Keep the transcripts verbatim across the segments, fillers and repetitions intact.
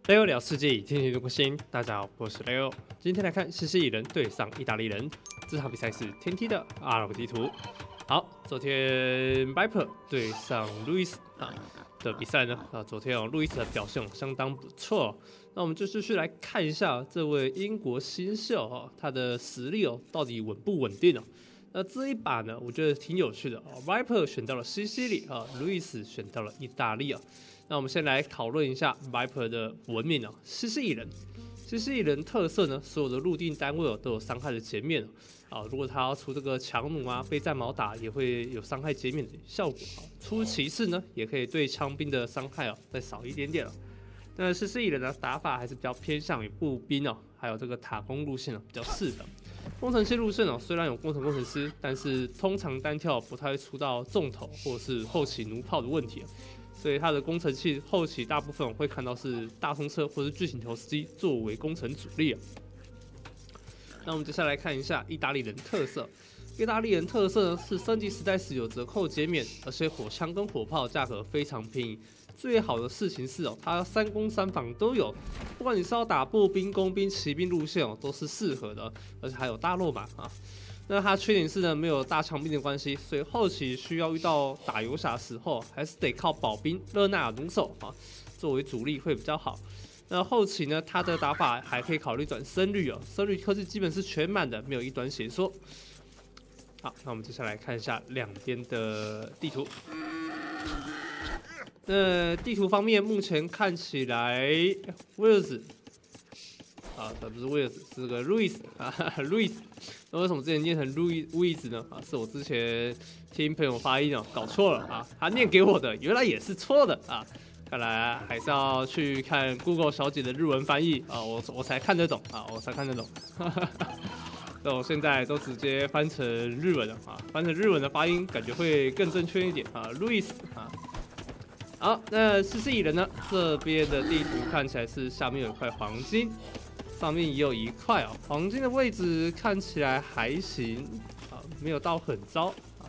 Leo 聊世界，天天都更新。大家好，我是 Leo。今天来看西西里人对上意大利人，这场比赛是天梯的阿拉伯地图。好，昨天 Viper 对上路易斯啊的比赛呢，啊，昨天哦，路易斯的表现相当不错。那我们就继续来看一下这位英国新秀哈，他的实力哦，到底稳不稳定哦？那这一把呢，我觉得挺有趣的哦。Viper 选到了西西里啊，路易斯选到了意大利啊。那我们先来讨论一下 Viper 的文明哦，西西里人。西西里人特色呢，所有的陆地单位哦都有伤害的减免啊。如果他要出这个强弩啊，被战矛打也会有伤害减免的效果啊。出骑士呢，也可以对枪兵的伤害哦再少一点点了。那西西里人的打法还是比较偏向于步兵哦，还有这个塔攻路线哦比较适合。工程器路线哦，虽然有工程工程师，但是通常单挑不太会出到重头或者是后期弩炮的问题。所以它的工程器后期大部分我会看到是大风车或是巨型投石机作为工程主力啊。那我们接下来看一下意大利人特色。意大利人特色呢是升级时代时有折扣减免，而且火枪跟火炮价格非常便宜。最好的事情是哦，它三攻三防都有，不管你是要打步兵、工兵、骑兵路线哦，都是适合的，而且还有大肉马啊。那它缺点是呢，没有大枪兵的关系，所以后期需要遇到打游侠时候，还是得靠保兵、热那亚弩手啊作为主力会比较好。那后期呢，它的打法还可以考虑转僧侣哦，僧侣科技基本是全满的，没有一端斜缩。好，那我们接下来看一下两边的地图。那地图方面，目前看起来威尔兹啊，这不是威尔兹，是个路易斯啊，路易斯。那为什么之前念成路易路易斯呢？啊，是我之前听朋友发音哦，搞错了啊，他念给我的原来也是错的啊。看来还是要去看 Google 小姐的日文翻译啊，我我才看得懂啊，我才看得懂。那我现在都直接翻成日文了啊，翻成日文的发音感觉会更正确一点啊，路易斯啊。好，那西西里人呢？这边的地图看起来是下面有一块黄金，上面也有一块哦。黄金的位置看起来还行啊，没有到很糟啊。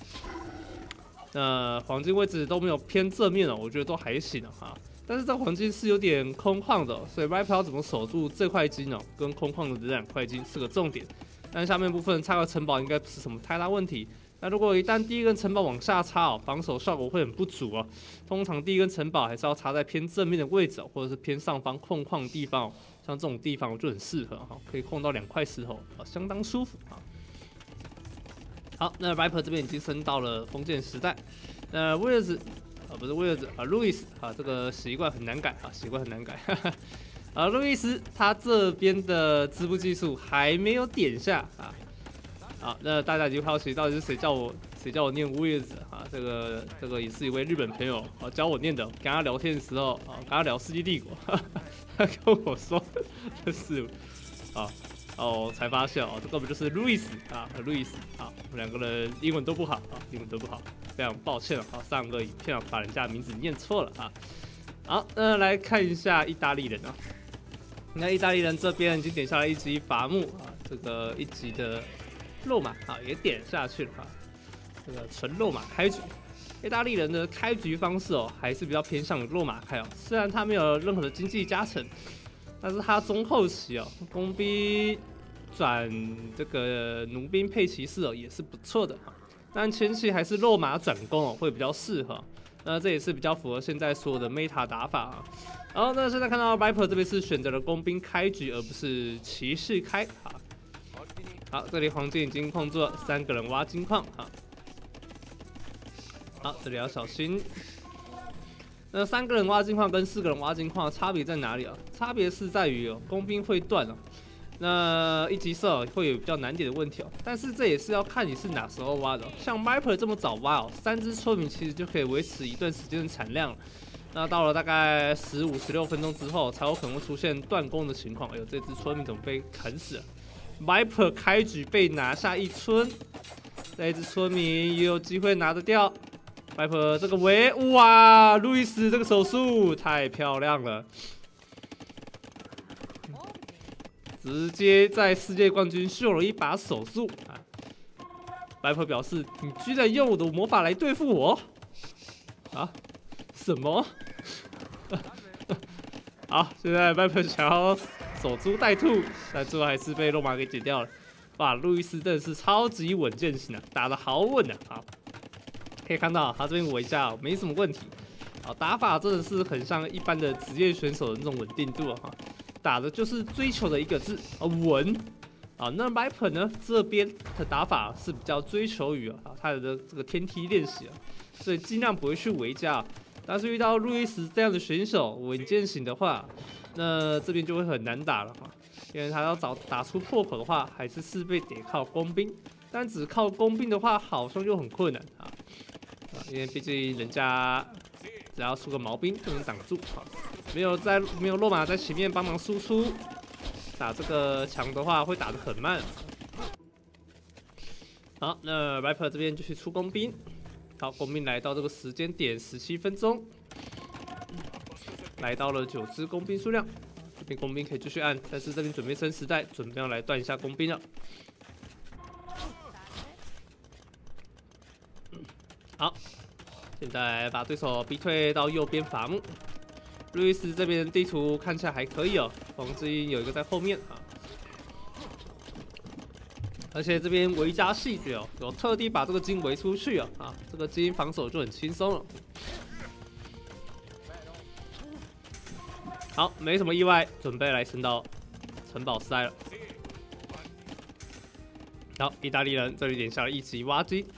那黄金位置都没有偏正面哦，我觉得都还行啊。但是这黄金是有点空旷的、哦，所以 Viper 要怎么守住这块金哦，跟空旷的这两块金是个重点。但下面部分插个城堡应该不是什么太大问题。那如果一旦第一根城堡往下插哦，防守效果会很不足哦。通常第一根城堡还是要插在偏正面的位置、哦，或者是偏上方空旷的地方哦。像这种地方就很适合哈、哦，可以控到两块石头啊，相当舒服啊。好，那 Viper 这边已经升到了封建时代。那威尔兹啊，不是威尔兹啊，路易斯啊，这个习惯很难改啊，习惯很难改。啊，路易斯他这边的织布技术还没有点下啊。好，那大家已经好奇到底是谁叫我谁叫我念威尔兹啊？这个这个也是一位日本朋友啊教我念的。跟他聊天的时候啊，跟他聊《世纪帝国》，他跟我说这是啊哦，才发现哦，这根本就是路易斯啊，路易斯啊，我们两个人英文都不好啊，英文都不好，非常抱歉啊，上个影片把人家的名字念错了啊。好，那来看一下意大利人啊，那意大利人这边已经点下来一级伐木啊，这个一级的。肉马啊也点下去了啊，这个纯肉马开局，意大利人的开局方式哦还是比较偏向于肉马开哦，虽然他没有任何的经济加成，但是他中后期哦工兵转这个弩兵配骑士哦也是不错的哈，但前期还是肉马转攻哦会比较适合，那这也是比较符合现在所有的 meta 打法啊。然后那现在看到 Viper 这边是选择了工兵开局而不是骑士开啊。好，这里黄金已经控住了，三个人挖金矿哈。好，这里要小心。那三个人挖金矿跟四个人挖金矿差别在哪里啊？差别是在于哦，工兵会断哦，那一级射会有比较难点的问题哦。但是这也是要看你是哪时候挖的、哦，像 Viper 这么早挖哦，三只村民其实就可以维持一段时间的产量了。那到了大概十五、十六分钟之后，才有可能会出现断供的情况。哎呦，这只村民怎么被砍死了？ Viper 开局被拿下一村，这一只村民也有机会拿得掉。Viper 这个围，哇，路易斯这个手速太漂亮了，直接在世界冠军秀了一把手速啊！ Viper 表示：“你居然用我的魔法来对付我啊？什么？ 好，现在 Viper 想要守株待兔，但最后还是被肉马给解掉了。哇，路易斯真的是超级稳健型啊，打得好稳啊！好，可以看到他这边围架没什么问题。好，打法真的是很像一般的职业选手的那种稳定度啊，打的就是追求的一个字啊稳。啊，那 Viper 呢这边的打法是比较追求于啊他的这个天梯练习啊，所以尽量不会去围架。但是遇到路易斯这样的选手稳健型的话，那这边就会很难打了哈，因为他要找打出破口的话，还是势必得靠工兵，但只靠工兵的话，好像又很困难啊，因为毕竟人家只要出个毛兵就能挡住啊，没有在没有落马在前面帮忙输出，打这个墙的话会打得很慢。好，那 Viper 这边继续出工兵。好，工兵来到这个时间点十七分钟，来到了九只工兵数量。这边工兵可以继续按，但是这边准备升时代，准备要来断一下工兵了。好，现在把对手逼退到右边伐木。路易斯这边地图看起来还可以哦，黄之音有一个在后面啊。而且这边围加细节哦，有特地把这个金围出去啊，啊，这个金防守就很轻松了。好，没什么意外，准备来升到城堡时代了。好，意大利人这里点下了一级挖机。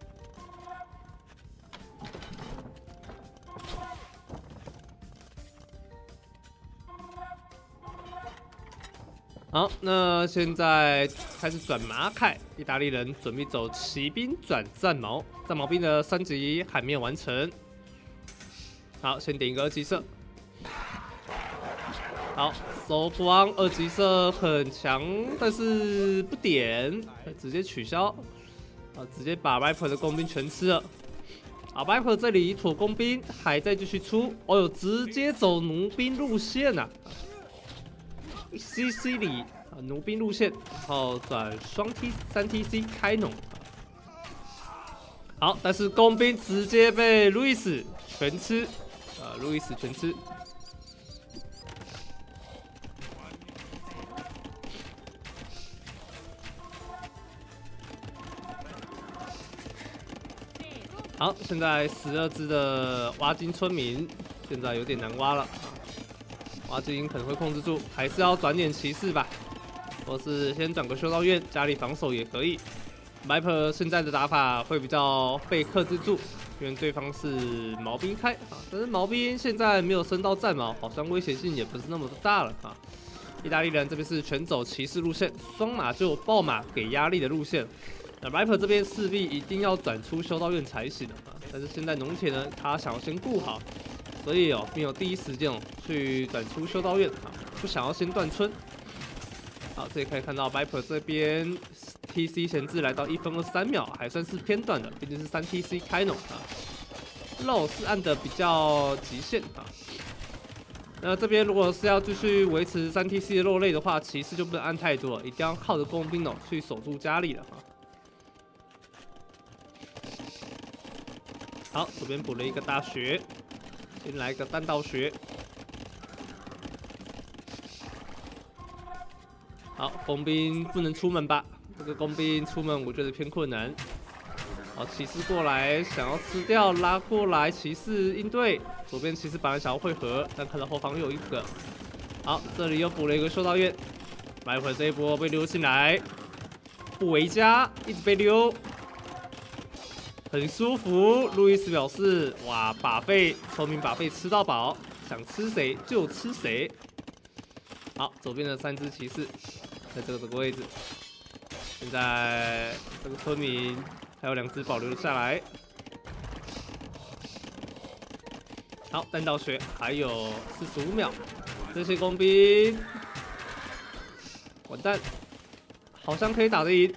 好，那现在开始转马凯，意大利人准备走骑兵转战矛，战矛兵的三级还没有完成。好，先点一个二级射。好，手不王二级射很强，但是不点，直接取消。啊，直接把 Viper 的工兵全吃了。啊 ，Viper 这里土工兵还在继续出，哦呦，直接走弩兵路线呐、啊。C C 里啊，弩兵路线，然后转双 T 三 T C 开弩。好，但是工兵直接被路易斯全吃，啊，路易斯全吃。好，现在十二只的挖金村民，现在有点难挖了。挖金可能会控制住，还是要转点骑士吧，或是先转个修道院，家里防守也可以。Viper 现在的打法会比较被克制住，因为对方是毛兵开啊，但是毛兵现在没有升到战矛，好像威胁性也不是那么的大了啊。意大利人这边是全走骑士路线，双马就爆马给压力的路线。那 Viper 这边势必一定要转出修道院才行的啊，但是现在农铁呢，他想要先顾好。所以哦，没有第一时间哦去转出修道院啊，不想要先断村。好，这里可以看到 Viper 这边 T C 闲置来到一分二十三秒，还算是偏短的，毕竟是三 T C 开弩啊。肉是按的比较极限啊。那这边如果是要继续维持三 T C 的肉类的话，骑士就不能按太多了，一定要靠着工兵哦去守住家里了啊。好，左边补了一个大穴。先来个弹道学，好，工兵不能出门吧？这个工兵出门我觉得偏困难。好，骑士过来想要吃掉，拉过来骑士应对。左边骑士本来想要汇合，但看到后方又有一个。好，这里又补了一个修道院，来回这一波被溜进来，不围家，一直被溜。很舒服，路易斯表示：“哇，把费，聪明把费吃到饱，想吃谁就吃谁。”好，左边的三只骑士在这个这个位置，现在这个村民还有两只保留了下来。好，弹道学还有四十五秒，这些工兵，完蛋，好像可以打得赢。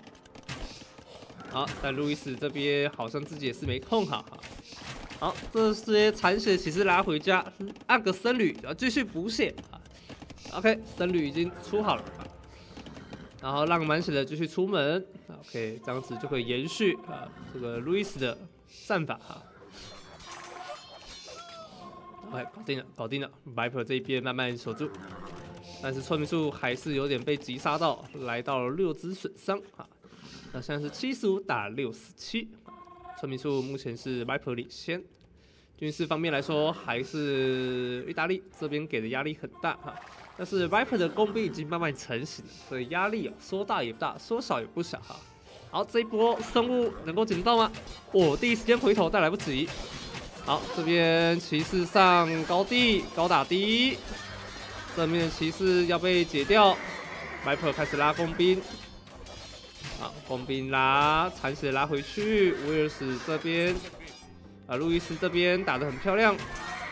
好，但路易斯这边好像自己也是没控好。好，这些残血骑士拉回家，按个僧侣，然后继续补血。OK， 僧侣已经出好了，然后让满血的继续出门。OK， 这样子就可以延续啊这个路易斯的战法哈。 哎，搞定了，搞定了 ！Viper 这一边慢慢守住，但是村民数还是有点被击杀到，来到了六只损伤啊。那现在是七十五打六十七，村民数目前是 Viper 领先。军事方面来说，还是意大利这边给的压力很大哈。但是 Viper 的工兵已经慢慢成型了，所以压力啊说大也不大，说小也不小哈。好，这一波生物能够捡得到吗？哦，第一时间回头，但来不及。好，这边骑士上高地高打低，正面骑士要被解掉 ，Viper 开始拉工兵。好，工兵拉，残血拉回去，威尔斯这边。啊，路易斯这边打得很漂亮。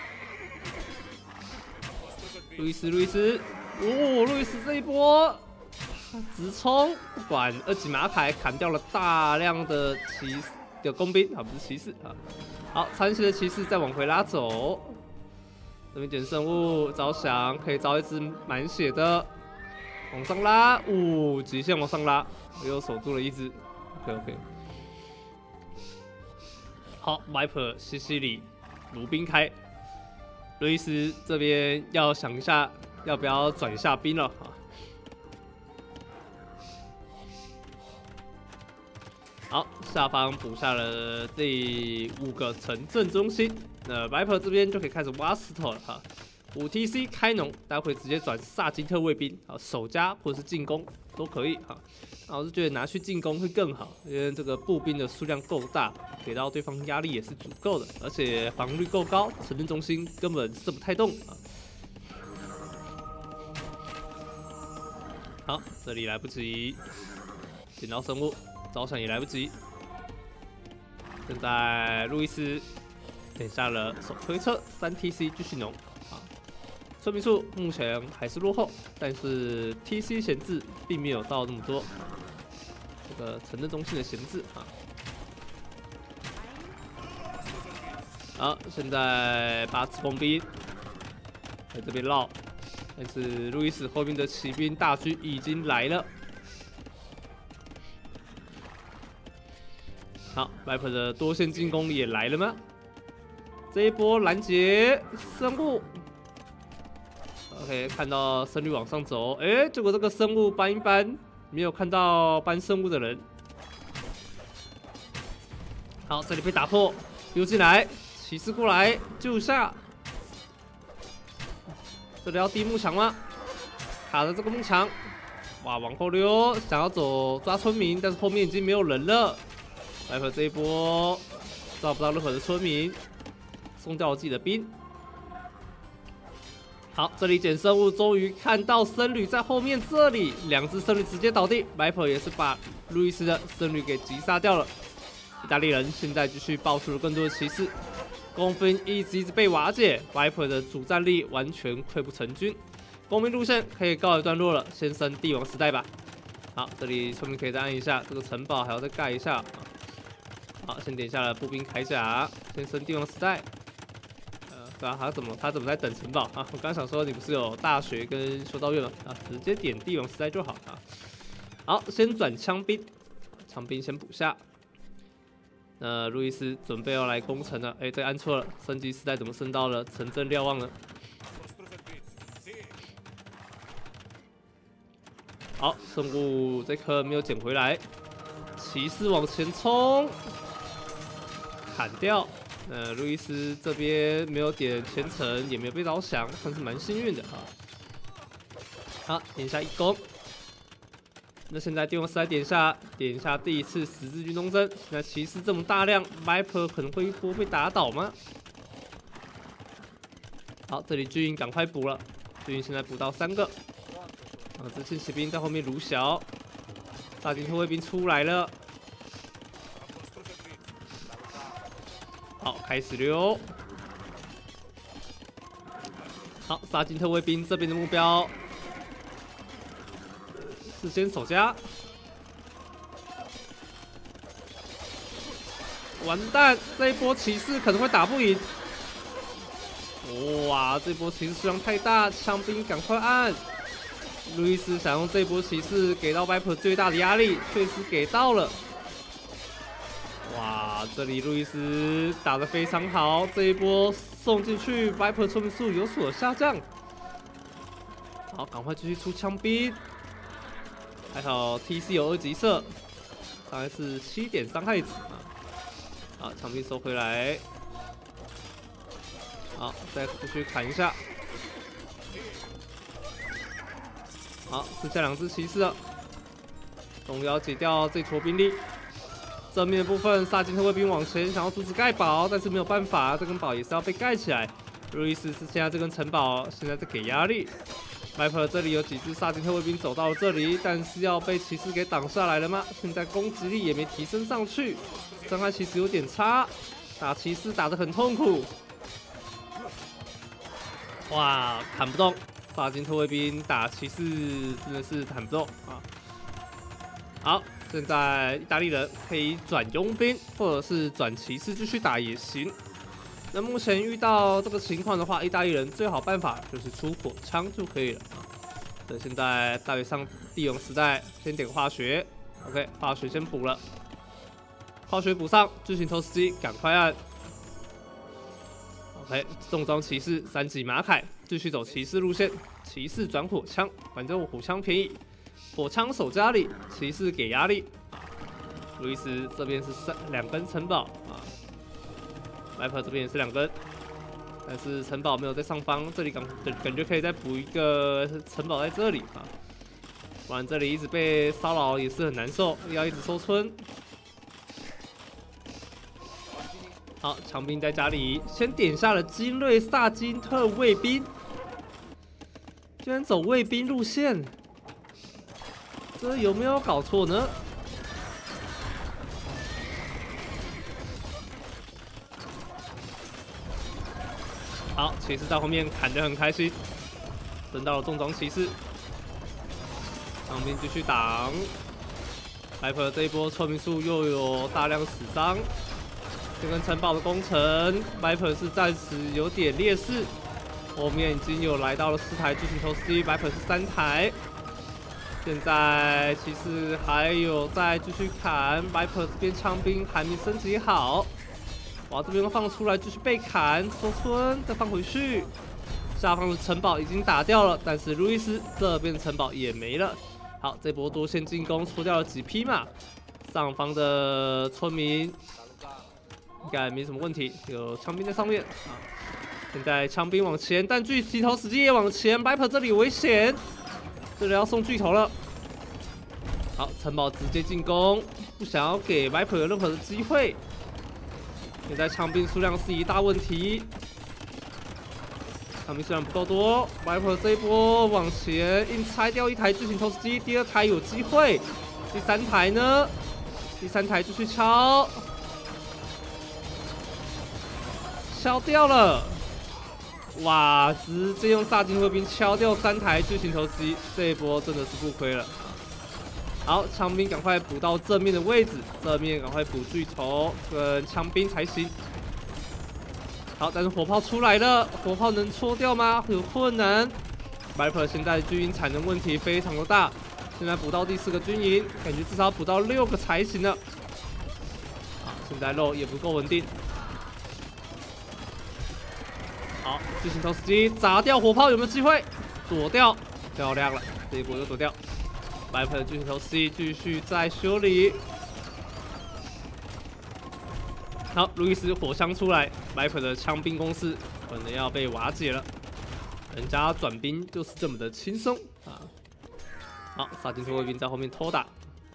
路易斯，路易斯，哦，路易斯这一波直冲，不管二级马凯砍掉了大量的骑士的工兵啊，不是骑士啊。好，残血的骑士再往回拉走。这边捡生物，招降可以招一只满血的，往上拉，呜、哦，极限往上拉，又守住了一只。OK OK。好 ，Viper 西西里弩兵开，路易斯这边要想一下要不要转下兵了啊。好，下方补下了第五个城镇中心，那 Viper 这边就可以开始挖石头了哈。五 T C 开农，待会直接转萨金特卫兵啊，守家或者是进攻都可以哈。那我是觉得拿去进攻会更好，因为这个步兵的数量够大，给到对方压力也是足够的，而且防御率够高，城镇中心根本射不太动啊。好，这里来不及捡到生物，招闪也来不及。现在路易斯点下了手推车，三 T C 继续农。村民数目前还是落后，但是 T C 闲置并没有到那么多。这个城镇中心的闲置啊，好，现在八支工兵在这边绕，但是路易斯后面的骑兵大军已经来了。好 ，Viper 的多线进攻也来了吗？这一波拦截生物。OK， 看到胜率往上走，哎、欸，结果这个生物搬一搬，没有看到搬生物的人。好，这里被打破，溜进来，骑士过来救一下。这里要低幕墙吗？卡着这个幕墙，哇，往后溜，想要走抓村民，但是后面已经没有人了。Viper这一波抓不到任何的村民，送掉了自己的兵。好，这里捡生物，终于看到僧侣在后面，这里两只僧侣直接倒地 ，Viper 也是把路易斯的僧侣给击杀掉了。意大利人现在继续爆出了更多的骑士，工兵一直一直被瓦解 ，Viper 的主战力完全溃不成军，工兵路线可以告一段落了，先升帝王时代吧。好，这里村民可以再按一下，这个城堡还要再盖一下。好，先点下了步兵铠甲，先升帝王时代。对啊，他怎么他怎么在等城堡啊？我刚想说你不是有大学跟修道院吗？啊，直接点帝王时代就好啊。好，先转枪兵，枪兵先补下。那路易斯准备要来攻城了，哎，这个按错了，升级时代怎么升到了城镇瞭望呢？好，生物这颗没有捡回来，骑士往前冲，砍掉。呃，路易斯这边没有点前程，也没有被招降，算是蛮幸运的哈。好，点一下一攻。那现在帝王时代点下，点一下第一次十字军东征。现在骑士这么大量 ，Viper 可能会一波被打倒吗？好，这里军营赶快补了，军营现在补到三个。啊，之前骑兵在后面撸小，大金特卫兵出来了。好，开始溜。好，萨金特卫兵这边的目标是先守家。完蛋，这一波骑士可能会打不赢。哇，这波骑士数量太大，枪兵赶快按。路易斯想用这波骑士给到 Viper 最大的压力，确实给到了。哇，这里路易斯打得非常好，这一波送进去 ，Viper 村民数有所下降。好，赶快继续出枪兵。还好 T C 有二级射，大概是七点伤害值啊。好，枪兵收回来。好，再继续砍一下。好，剩下两只骑士了。终于要解掉这坨兵力。正面的部分，萨金特卫兵往前想要阻止盖堡，但是没有办法，这根堡也是要被盖起来。路易斯是现在这根城堡现在在给压力。Viper 这里有几只萨金特卫兵走到了这里，但是要被骑士给挡下来了吗？现在攻击力也没提升上去，伤害其实有点差，打骑士打得很痛苦。哇，砍不动！萨金特卫兵打骑士真的是砍不动啊！好，现在意大利人可以转佣兵，或者是转骑士继续打也行。那目前遇到这个情况的话，意大利人最好办法就是出火枪就可以了啊。等现在大约上帝王时代，先点化学 ，OK， 化学先补了，化学补上，巨型投石机赶快按 ，OK， 重装骑士三级马凯，继续走骑士路线，骑士转火枪，反正我火枪便宜，火枪守家里，骑士给压力啊。路易斯这边是三两根城堡啊。Viper 这边也是两根，但是城堡没有在上方，这里感感觉可以再补一个城堡在这里啊，不然这里一直被骚扰也是很难受，要一直收村。好，强兵在家里先点下了精锐萨金特卫兵，居然走卫兵路线，这有没有搞错呢？好，骑士在后面砍得很开心，升到了重装骑士，枪兵继续挡。Viper 这一波村民数又有大量死伤，这根城堡的攻城 ，Viper 是暂时有点劣势。后面已经有来到了四台巨型投石机 ，Viper 是三台。现在骑士还有在继续砍 ，Viper 这边枪兵还没升级好。哇，这边放出来继续被砍，收村，再放回去。下方的城堡已经打掉了，但是路易斯这边的城堡也没了。好，这波多线进攻搓掉了几匹马，上方的村民应该没什么问题，有枪兵在上面啊。现在枪兵往前，但巨石头死机也往前 ，Viper 这里危险，这里要送巨头了。好，城堡直接进攻，不想要给 Viper 有任何的机会。现在枪兵数量是一大问题，枪兵数量不够多 ，Viper 这一波往前硬拆掉一台巨型投石机，第二台有机会，第三台呢？第三台继续敲，敲掉了，哇！直接用萨金卫兵敲掉三台巨型投石机，这一波真的是不亏了。好，枪兵赶快补到正面的位置，正面赶快补巨头跟枪兵才行。好，但是火炮出来了，火炮能戳掉吗？有困难。Viper 现在军营产能问题非常的大，现在补到第四个军营，感觉至少补到六个才行了。好，现在肉也不够稳定。好，巨型投石机砸掉火炮有没有机会？躲掉，漂亮了，这一波又躲掉。Viper 的巨型投石机继续在修理。好，路易斯火枪出来 ，Viper 的枪兵攻势可能要被瓦解了。人家转兵就是这么的轻松啊！好，萨金特卫兵在后面偷打，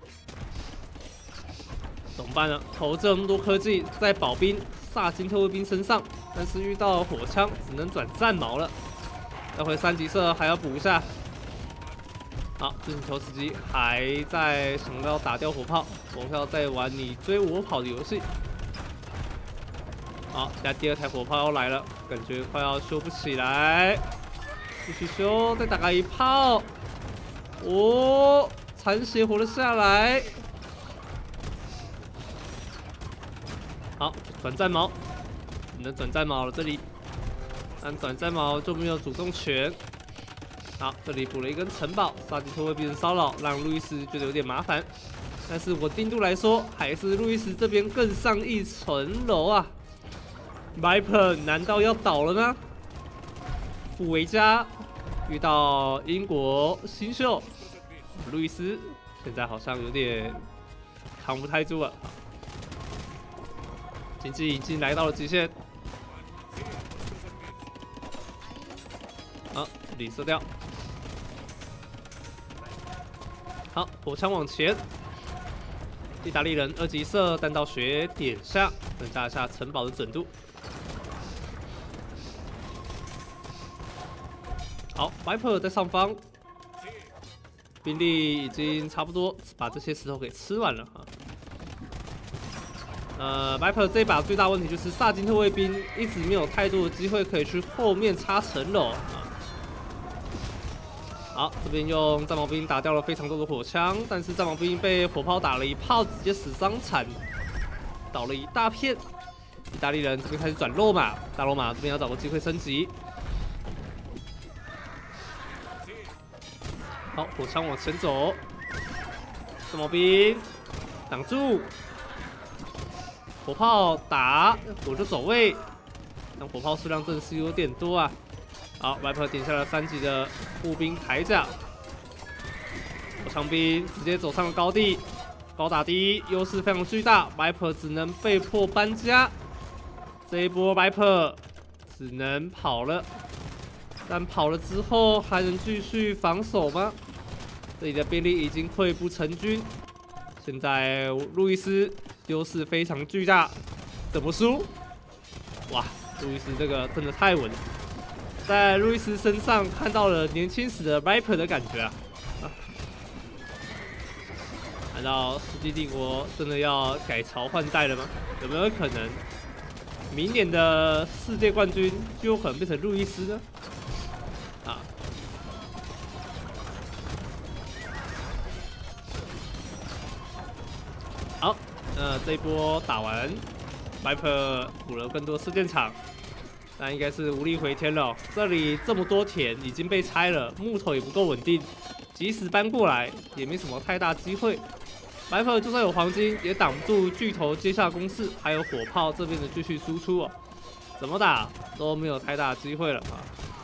怎么办呢？投这么多科技在保兵萨金特卫兵身上，但是遇到火枪只能转战矛了。待会三级射还要补一下。好，巨型投石机还在想要打掉火炮，火炮在玩你追我跑的游戏。好，现在第二台火炮要来了，感觉快要修不起来，继续修，再打个一炮。哦，残血活了下来。好，转战矛，只能转战矛了这里，但转战矛就没有主动权。好，这里补了一根城堡，萨金特卫兵的骚扰让路易斯觉得有点麻烦，但是稳定度来说，还是路易斯这边更上一层楼啊。 Viper 难道要倒了吗？布维加遇到英国新秀路易斯，现在好像有点扛不太住了。经济已经来到了极限，好，这里射掉。好，火枪往前。意大利人二级射弹道学点上，增加一下城堡的准度。好 ，Viper 在上方，兵力已经差不多把这些石头给吃完了哈。呃 ，Viper 这一把最大问题就是萨金特卫兵一直没有太多的机会可以去后面插城楼啊。好，这边用战矛兵打掉了非常多的火枪，但是战矛兵被火炮打了一炮，直接死伤惨，倒了一大片。意大利人这边开始转肉马，大肉马这边要找个机会升级。好，火枪往前走，战矛兵挡住，火炮打，我就走位，但火炮数量真的是有点多啊。好 ，Viper 点下了三级的步兵铠甲，火枪兵直接走上了高地，高打低，优势非常巨大 ，Viper 只能被迫搬家。这一波 Viper 只能跑了，但跑了之后还能继续防守吗？这里的兵力已经溃不成军，现在路易斯优势非常巨大，怎么输？哇，路易斯这个真的太稳了。在路易斯身上看到了年轻时的 Viper 的感觉啊！啊难道世纪帝国真的要改朝换代了吗？有没有可能明年的世界冠军就有可能变成路易斯呢？啊！好，那这一波打完 ，Viper 补了更多射箭场。那应该是无力回天了。这里这么多田已经被拆了，木头也不够稳定，即使搬过来也没什么太大机会。Viper 就算有黄金，也挡不住巨头接下攻势，还有火炮这边的继续输出哦。怎么打都没有太大机会了啊！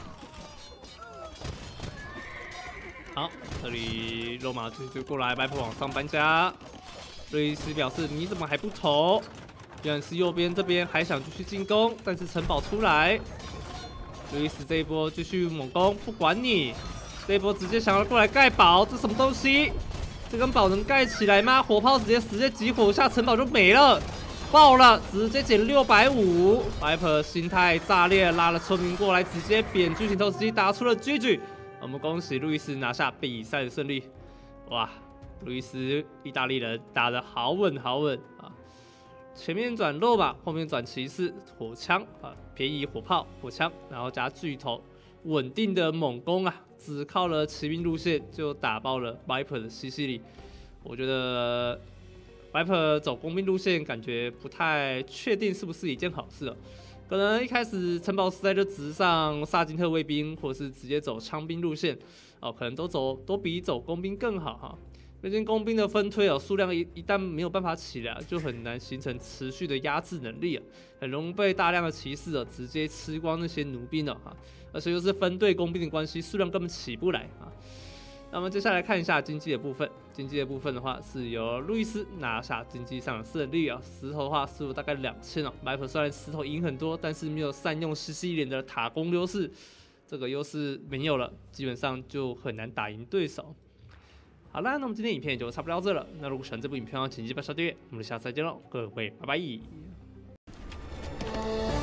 好，这里肉马继续过来 ，Viper 往上搬家。瑞斯表示：“你怎么还不投？”原来是右边这边还想继续进攻，但是城堡出来，路易斯这一波继续猛攻，不管你，这一波直接想要过来盖堡，这什么东西？这根堡能盖起来吗？火炮直接直接集火下，城堡就没了，爆了，直接减六百五。Viper 心态炸裂，拉了村民过来，直接扁巨型投石机打出了 G G。我们恭喜路易斯拿下比赛的胜利。哇，路易斯意大利人打得好稳好稳啊！前面转肉马，后面转骑士，火枪啊，便宜火炮、火枪，然后加巨头，稳定的猛攻啊！只靠了骑兵路线就打爆了 Viper 的西西里。我觉得 Viper 走工兵路线，感觉不太确定是不是一件好事哦。可能一开始城堡时代就直上萨金特卫兵，或是直接走枪兵路线哦，可能都走都比走工兵更好哈。毕竟工兵的分推哦，数量一一旦没有办法起来，就很难形成持续的压制能力啊，很容易被大量的骑士哦直接吃光那些弩兵哦哈，而且又是分队工兵的关系，数量根本起不来啊。那么接下来看一下经济的部分，经济的部分的话是由路易斯拿下经济上的胜利啊，石头的话是大概两千哦 ，Viper 虽然石头赢很多，但是没有善用西西里的塔攻优势，这个优势没有了，基本上就很难打赢对手。好啦，那我们今天影片也就差不多到这了。那如果喜欢这部影片的话，请记得小订阅。我们下次再见喽，各位，拜拜。